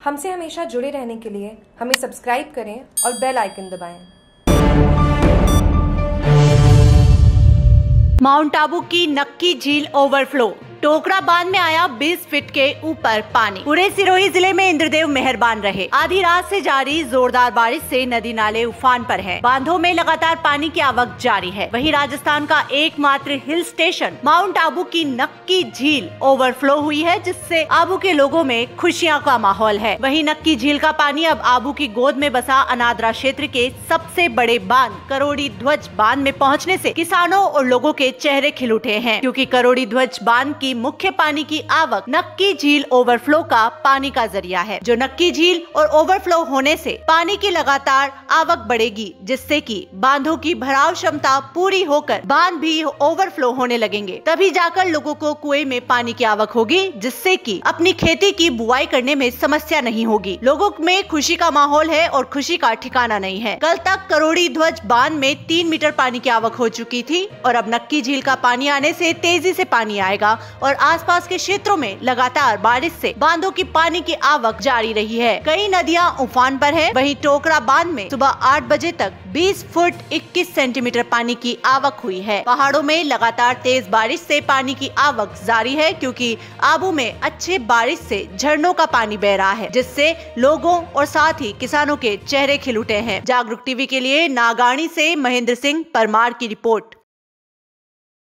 हमसे हमेशा जुड़े रहने के लिए हमें सब्सक्राइब करें और बेल आइकन दबाएं। माउंट आबू की नक्की झील ओवरफ्लो, टोकरा बांध में आया 20 फीट के ऊपर पानी। पूरे सिरोही जिले में इंद्रदेव मेहरबान रहे। आधी रात से जारी जोरदार बारिश से नदी नाले उफान पर हैं। बांधों में लगातार पानी की आवक जारी है। वहीं राजस्थान का एकमात्र हिल स्टेशन माउंट आबू की नक्की झील ओवरफ्लो हुई है, जिससे आबू के लोगों में खुशियों का माहौल है। वहीं नक्की झील का पानी अब आबू की गोद में बसा अनादरा क्षेत्र के सबसे बड़े बांध करोड़ी ध्वज बांध में पहुँचने से किसानों और लोगों के चेहरे खिल उठे हैं, क्योंकि करोड़ी ध्वज बांध की मुख्य पानी की आवक नक्की झील ओवरफ्लो का पानी का जरिया है। जो नक्की झील और ओवरफ्लो होने से पानी की लगातार आवक बढ़ेगी, जिससे कि बांधों की भराव क्षमता पूरी होकर बांध भी ओवरफ्लो होने लगेंगे। तभी जाकर लोगों को कुएं में पानी की आवक होगी, जिससे कि अपनी खेती की बुआई करने में समस्या नहीं होगी। लोगों में खुशी का माहौल है और खुशी का ठिकाना नहीं है। कल तक करोड़ी ध्वज बांध में 3 मीटर पानी की आवक हो चुकी थी और अब नक्की झील का पानी आने से तेजी से पानी आएगा और आसपास के क्षेत्रों में लगातार बारिश से बांधों की पानी की आवक जारी रही है। कई नदियां उफान पर है। वहीं टोकरा बांध में सुबह 8 बजे तक 20 फुट 21 सेंटीमीटर पानी की आवक हुई है। पहाड़ों में लगातार तेज बारिश से पानी की आवक जारी है, क्योंकि आबू में अच्छे बारिश से झरनों का पानी बह रहा है, जिससे लोगों और साथ ही किसानों के चेहरे खिल उठे हैं। जागरूक टीवी के लिए नागानी से महेंद्र सिंह परमार की रिपोर्ट।